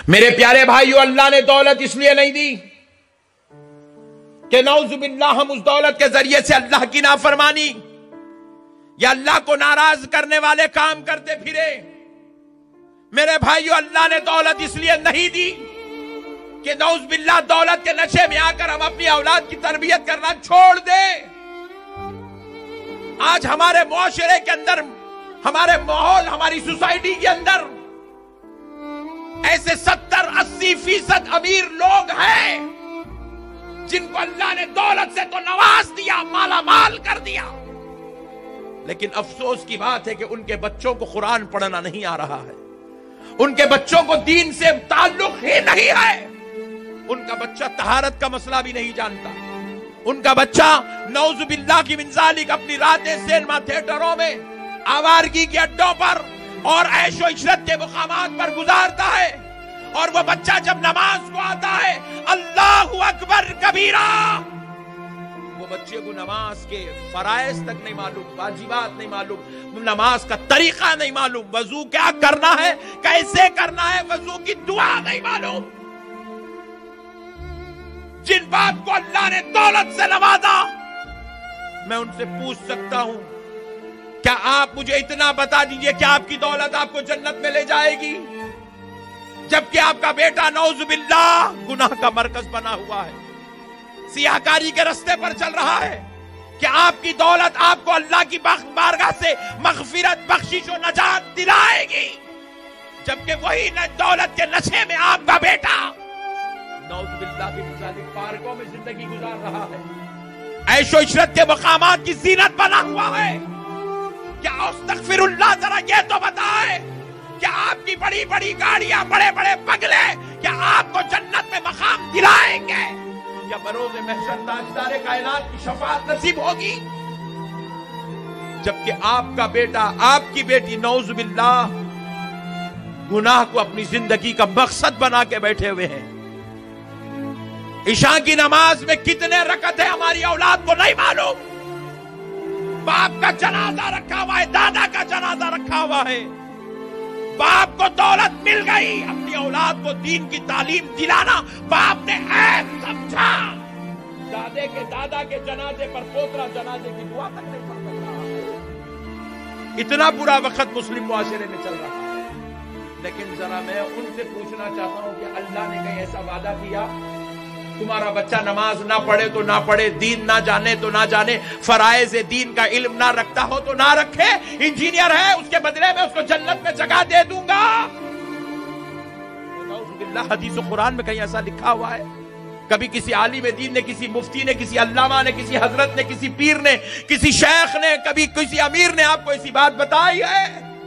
میرے پیارے بھائیو، اللہ نے دولت اس لیے نہیں دی کہ نعوذ باللہ ہم اس دولت کے ذریعے سے اللہ کی نافرمانی یا اللہ کو ناراض کرنے والے کام کرتے پھرے۔ میرے بھائیو، اللہ نے دولت اس لیے نہیں دی کہ نعوذ باللہ دولت کے نشے میں آ کر ہم اپنی اولاد کی تربیت کرنا چھوڑ دیں۔ آج ہمارے معاشرے کے اندر، ہمارے ماحول، ہماری سوسائٹی کے اندر ایسے 70-80% امیر لوگ ہیں جن کو اللہ نے دولت سے تو نواز دیا، مالا مال کر دیا، لیکن افسوس کی بات ہے کہ ان کے بچوں کو قرآن پڑھنا نہیں آ رہا ہے، ان کے بچوں کو دین سے تعلق ہی نہیں ہے، ان کا بچہ طہارت کا مسئلہ بھی نہیں جانتا، ان کا بچہ نعوذ باللہ کی من ذالک اپنی راتیں سینما تھیٹروں میں، آوارگی کے اڈوں پر اور عیش و عشرت کے مقامات پر گزارتا ہے، اور وہ بچہ جب نماز کو آتا ہے اللہ اکبر کبیرہ، وہ بچے کو نماز کے فرائض تک نہیں معلوم، واجبات نہیں معلوم، نماز کا طریقہ نہیں معلوم، وضو کیا کرنا ہے، کیسے کرنا ہے، وضو کی دعا نہیں معلوم۔ جن باپ کو اللہ نے دولت سے نوازا، میں ان سے پوچھ سکتا ہوں، کیا آپ مجھے اتنا بتا دیجئے کہ آپ کی دولت آپ کو جنت میں لے جائے گی، جبکہ آپ کا بیٹا نعوذ باللہ گناہ کا مرکز بنا ہوا ہے، سیاہکاری کے رستے پر چل رہا ہے؟ کہ آپ کی دولت آپ کو اللہ کی بارگاہ سے مغفرت، بخشش و نجات دلائے گی، جبکہ وہی دولت کے نشے میں آپ کا بیٹا نعوذ باللہ کی مخالف پارکوں میں زندگی گزار رہا ہے، عیش و عشرت کے مقامات کی زینت بنا ہوا ہے۔ کیا استغفر اللہ، ذرا یہ تو بتائے، کیا آپ کی بڑی بڑی گاڑیاں، بڑے بڑے بنگلے، کیا آپ کو جنت میں مقام دلائیں گے؟ کیا بروز محشر تاجدار کائنات کی شفاعت نصیب ہوگی؟ جبکہ آپ کا بیٹا، آپ کی بیٹی نعوذ باللہ گناہ کو اپنی زندگی کا مقصد بنا کے بیٹھے ہوئے ہیں۔ عشاء کی نماز میں کتنے رکعت ہے ہماری اولاد کو نہیں معلوم، باپ کا جنازہ رکھا ہوا ہے، دادا کا جنازہ رکھا ہوا ہے، باپ کو دولت مل گئی، اپنی اولاد کو دین کی تعلیم دلانا باپ نے عیب سمجھا، دادے کے دادا کے جنازے پر پوترا جنازے کی دعا تک نہیں پڑھ سکتا۔ اتنا برا وقت مسلم معاشرے میں چل رہا ہے، لیکن ذرا میں ان سے پوچھنا چاہتا ہوں کہ اللہ نے کہیں ایسا وعدہ کیا تمہارا بچہ نماز نہ پڑھے تو نہ پڑھے، دین نہ جانے تو نہ جانے، فرائض دین کا علم نہ رکھتا ہو تو نہ رکھے، انجینئر ہے اس کے بدلے میں اس کو جنت میں جگہ دے دوں گا؟ نعوذ باللہ حدیث و قرآن میں کہیں ایسا لکھا ہوا ہے؟ کبھی کسی عالم دین نے، کسی مفتی نے، کسی علامہ نے، کسی حضرت نے، کسی پیر نے، کسی شیخ نے، کبھی کسی امیر نے آپ کو ایسی بات بتائی ہے؟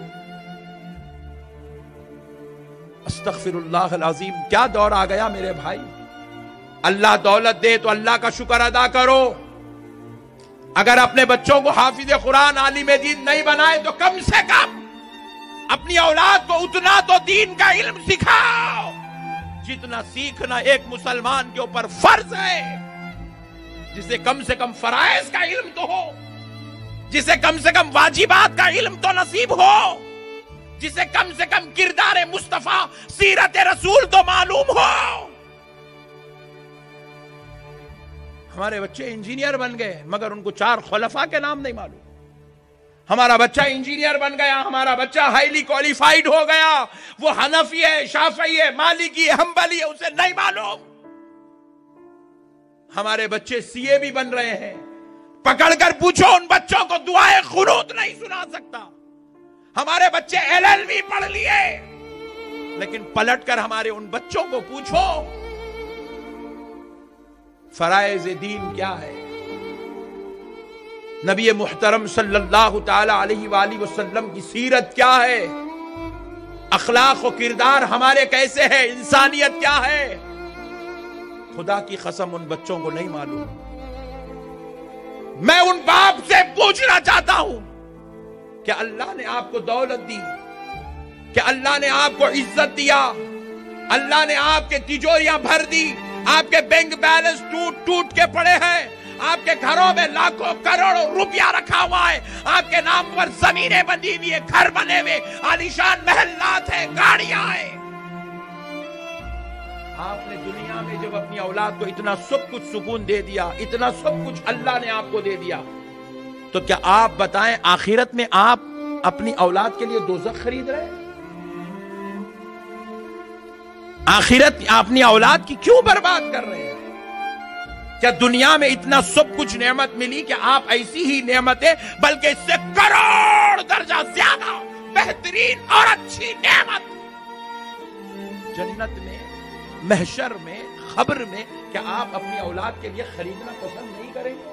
استغفر اللہ العظیم، کیا دور آ گیا میرے بھائی۔ اللہ دولت دے تو اللہ کا شکر ادا کرو، اگر اپنے بچوں کو حافظ قرآن، عالم دین نہیں بنائے تو کم سے کم اپنی اولاد کو اتنا تو دین کا علم سکھاؤ جتنا سیکھنا ایک مسلمان کے اوپر فرض ہے، جسے کم سے کم فرائض کا علم تو ہو، جسے کم سے کم واجبات کا علم تو نصیب ہو، جسے کم سے کم کردار مصطفیٰ، سیرت رسول تو معلوم ہو۔ ہمارے بچے انجینئر بن گئے مگر ان کو 4 خلفاء کے نام نہیں معلوم۔ ہمارا بچہ انجینئر بن گیا، ہمارا بچہ ہائیلی کوالیفائیڈ ہو گیا، وہ حنفی ہے، شافعی ہے، مالکی ہے، حنبلی ہے، اسے نہیں معلوم۔ ہمارے بچے سی اے بھی بن رہے ہیں، پکڑ کر پوچھو ان بچوں کو دعائے قنوت نہیں سنا سکتا۔ ہمارے بچے LLB پڑھ لیے، لیکن پلٹ کر ہمارے ان بچوں کو پوچھو فرائض دین کیا ہے، نبی محترم صلی اللہ تعالی علیہ وآلہ وسلم کی سیرت کیا ہے، اخلاق و کردار ہمارے کیسے ہیں، انسانیت کیا ہے۔ خدا کی قسم ان بچوں کو نہیں معلوم۔ میں ان باپ سے پوچھنا چاہتا ہوں کہ اللہ نے آپ کو دولت دی، کہ اللہ نے آپ کو عزت دیا، اللہ نے آپ کے تجوریاں بھر دی، آپ کے بینک بیلنس ٹوٹ کے پڑے ہیں، آپ کے گھروں میں لاکھوں کروڑوں روپیہ رکھا ہوا ہے، آپ کے نام پر زمینیں بندی ہوئی ہیں، گھر بنے ہوئے، عالیشان محلات ہیں، گاڑیاں ہیں، آپ نے دنیا میں جب اپنی اولاد کو اتنا سب کچھ سکون دے دیا، اتنا سب کچھ اللہ نے آپ کو دے دیا، تو کیا آپ بتائیں آخرت میں آپ اپنی اولاد کے لیے دوزخ خرید رہے ہیں؟ آخرت اپنی اولاد کی کیوں برباد کر رہے ہیں؟ کیا دنیا میں اتنا سب کچھ نعمت ملی کہ آپ ایسی ہی نعمتیں بلکہ اس سے کروڑ درجہ زیادہ بہترین اور اچھی نعمت جنت میں، محشر میں، قبر میں، کیا آپ اپنی اولاد کے لیے خریدنا پسند نہیں کریں گے؟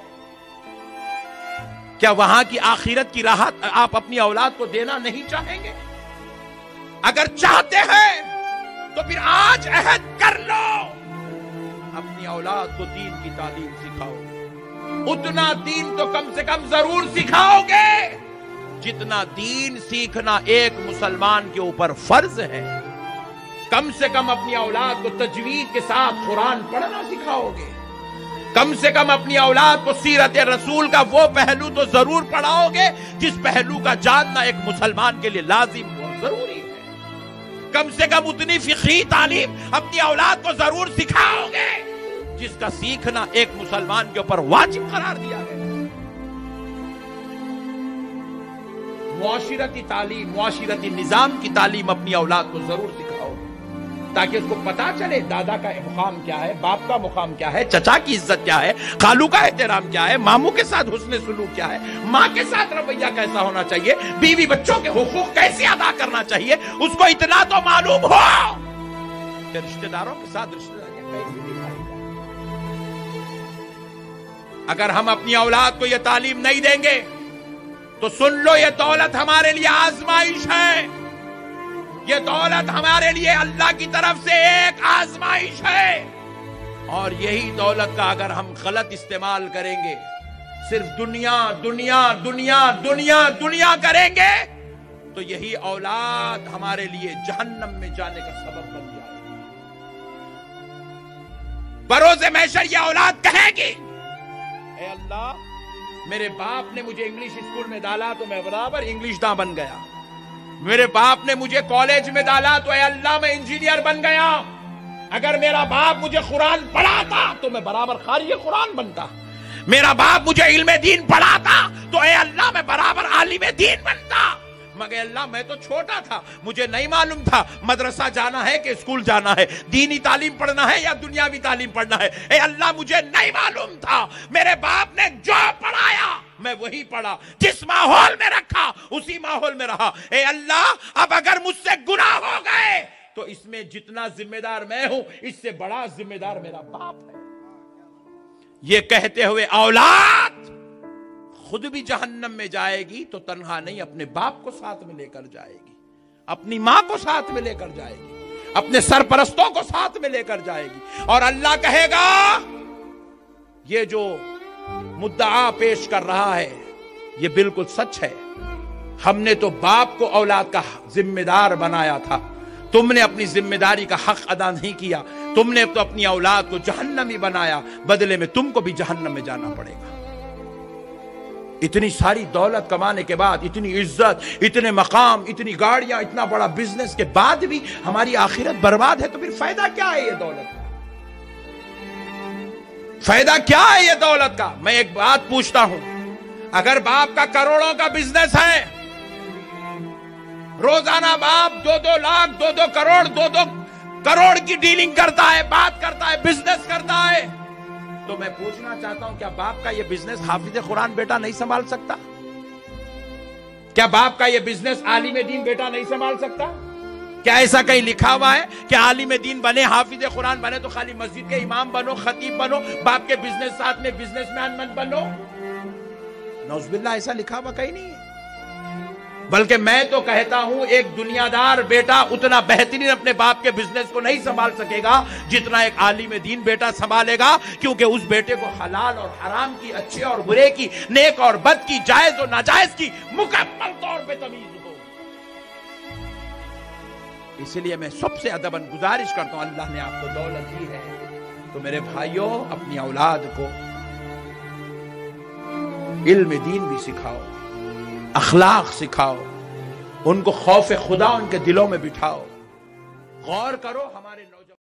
کیا وہاں کی آخرت کی راحت آپ اپنی اولاد کو دینا نہیں چاہیں گے؟ اگر چاہتے ہیں تو پھر آج عہد کر لو، اپنی اولاد کو دین کی تعلیم سکھاؤ، اتنا دین تو کم سے کم ضرور سکھاؤ گے جتنا دین سیکھنا ایک مسلمان کے اوپر فرض ہے۔ کم سے کم اپنی اولاد کو تجوید کے ساتھ قرآن پڑھنا سکھاؤ گے، کم سے کم اپنی اولاد کو سیرت رسول کا وہ پہلو تو ضرور پڑھاؤ گے جس پہلو کا جاننا ایک مسلمان کے لیے لازم اور ضروری ہے۔ کم سے کم اتنی فقہی تعلیم اپنی اولاد کو ضرور سکھاؤ گے جس کا سیکھنا ایک مسلمان کے اوپر واجب قرار دیا گیا۔ معاشرتی تعلیم، معاشرتی نظام کی تعلیم اپنی اولاد کو ضرور سکھاؤ گے تاکہ اس کو پتا چلے دادا کا مقام کیا ہے، باپ کا مقام کیا ہے، چچا کی عزت کیا ہے، خالو کا احترام کیا ہے، ماموں کے ساتھ حسن سلوک کیا ہے، ماں کے ساتھ رویہ کیسا ہونا چاہیے، بیوی بچوں کے حقوق کیسے ادا کرنا چاہیے، اس کو اتنا تو معلوم ہو کہ رشتہ داروں کے ساتھ رشتہ داریاں کیسے نبھائی جائیں۔ اگر ہم اپنی اولاد کو یہ تعلیم نہیں دیں گے تو سن لو، یہ دولت ہمارے لیے آزمائش ہے، یہ دولت ہمارے لیے اللہ کی طرف سے ایک آزمائش ہے، اور یہی دولت کا اگر ہم غلط استعمال کریں گے، صرف دنیا دنیا دنیا دنیا دنیا کریں گے، تو یہی اولاد ہمارے لیے جہنم میں جانے کا سبب بن جائے گی۔ بروز محشر یہ اولاد کہے گی، اے اللہ، میرے باپ نے مجھے انگلش اسکول میں ڈالا تو میں برابر انگلش داں بن گیا، میرے باپ نے مجھے کالج میں ڈالا تو اے اللہ میں انجینئر بن گیا، اگر میرا باپ مجھے قرآن پڑھاتا تو میں برابر قاری قرآن بنتا، میرا باپ مجھے علم دین پڑھاتا تو اے اللہ میں برابر عالم دین بنتا، مگر اللہ میں تو چھوٹا تھا، مجھے نہیں معلوم تھا مدرسہ جانا ہے کہ اسکول جانا ہے، دینی تعلیم پڑھنا ہے یا دنیاوی تعلیم پڑھنا ہے، اے اللہ مجھے نہیں معلوم تھا، میرے باپ نے جو پڑھایا میں وہی پڑھا، جس ماحول میں رکھا اسی ماحول میں رہا، اے اللہ اب اگر مجھ سے گناہ ہو گئے تو اس میں جتنا ذمہ دار میں ہوں اس سے بڑا ذمہ دار میرا باپ ہے۔ یہ کہتے ہوئے اولاد خود بھی جہنم میں جائے گی تو تنہا نہیں، اپنے باپ کو ساتھ میں لے کر جائے گی، اپنی ماں کو ساتھ میں لے کر جائے گی، اپنے سرپرستوں کو ساتھ میں لے کر جائے گی، اور اللہ کہے گا یہ جو مدعا پیش کر رہا ہے یہ بالکل سچ ہے، ہم نے تو باپ کو اولاد کا ذمہ دار بنایا تھا، تم نے اپنی ذمہ داری کا حق ادا نہیں کیا، تم نے تو اپنی اولاد کو جہنمی بنایا، بدلے میں تم کو بھی جہنم میں جانا پڑے گا۔ اتنی ساری دولت کمانے کے بعد، اتنی عزت، اتنے مقام، اتنی گاڑیاں، اتنا بڑا بزنس کے بعد بھی ہماری آخرت برباد ہے تو پھر فائدہ کیا ہے یہ دولت کا؟ فائدہ کیا ہے یہ دولت کا؟ میں ایک بات پوچھتا ہوں، اگر باپ کا کروڑوں کا بزنس ہے، روزانہ باپ 2-2 لاکھ 2-2 کروڑ 2-2 کروڑ کی ڈیلنگ کرتا ہے، بات کرتا ہے، بزنس کرتا ہے، تو میں پوچھنا چاہتا ہوں کیا باپ کا یہ بزنس حافظ قرآن بیٹا نہیں سنبھال سکتا؟ کیا باپ کا یہ بزنس عالم دین بیٹا نہیں سنبھال سکتا؟ کیا ایسا کہیں لکھا ہوا ہے کہ عالم دین بنے، حافظ قرآن بنے تو خالی مسجد کے امام بنو، خطیب بنو، باپ کے بزنس ساتھ میں بزنس مین مت بنو؟ نعوذ باللہ ایسا لکھا ہوا کہیں نہیں ہے۔ بلکہ میں تو کہتا ہوں ایک دنیا دار بیٹا اتنا بہترین اپنے باپ کے بزنس کو نہیں سنبھال سکے گا جتنا ایک عالم دین بیٹا سنبھالے گا، کیونکہ اس بیٹے کو حلال اور حرام کی، اچھے اور برے کی، نیک اور بد کی، جائز اور ناجائز کی مکمل طور پہ تمیز ہو۔ اس لیے میں سب سے ادباً گزارش کرتا ہوں، اللہ نے آپ کو دولت دی ہے تو میرے بھائیوں اپنی اولاد کو علم دین بھی سکھاؤ، اخلاق سکھاؤ، ان کو خوف خدا ان کے دلوں میں بٹھاؤ، غور کرو ہمارے